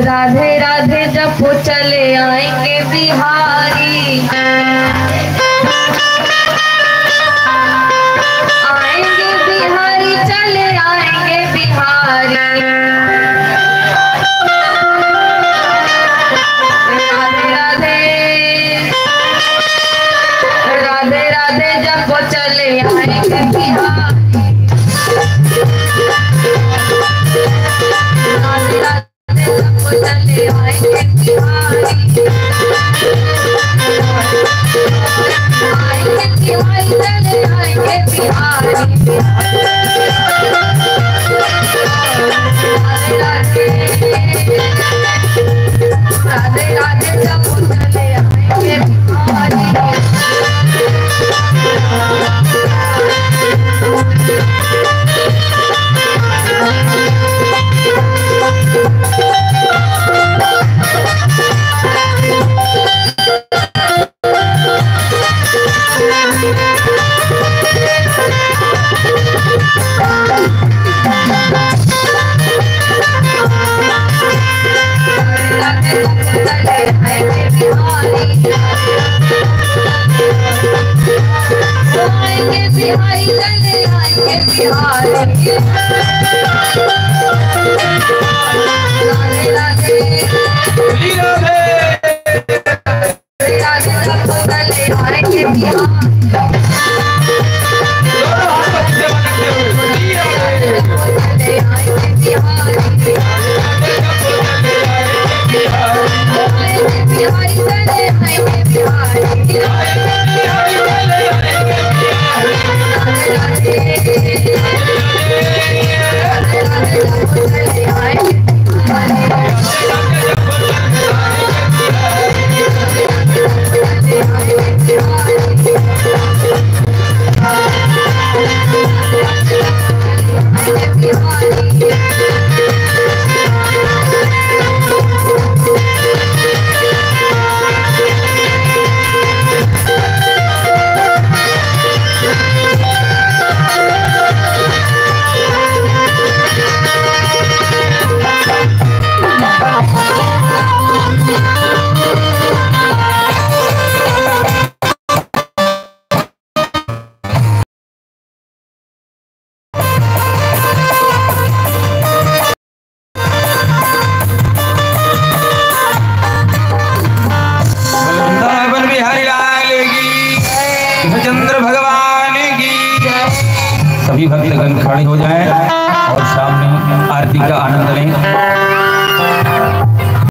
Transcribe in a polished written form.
राधे राधे जब वो चले आएंगे बिहारी, आएंगे बिहारी, चले आएंगे बिहारी। राधे राधे राधे राधे जब वो चले आएंगे बिहारी, राधे राधे जब वो चले आएंगे बिहारी, आएंगे बिहारी, चले आएंगे बिहारी। राधे राधे जब वो चले आएंगे बिहारी, आएंगे बिहारी, चले आएंगे बिहारी। राधे राधे राधे जब वो चले आएंगे बिहारी, चले आएंगे बिहारी, बिहारी चले आएंगे बिहारी। सभी भक्तगण खड़े हो जाएं और सामने आरती का आनंद लें।